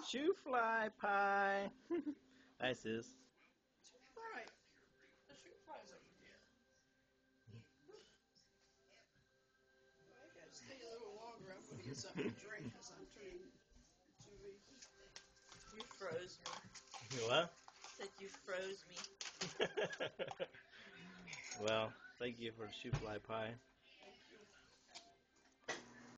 Shoo-Fly Pie. Hi, sis. Right. The Shoo-Fly's over here. I gotta stay a little longer. I'm gonna get something to drink because I'm turning too weak. You froze me. What? Said you froze me. Well, thank you for the Shoo-Fly Pie.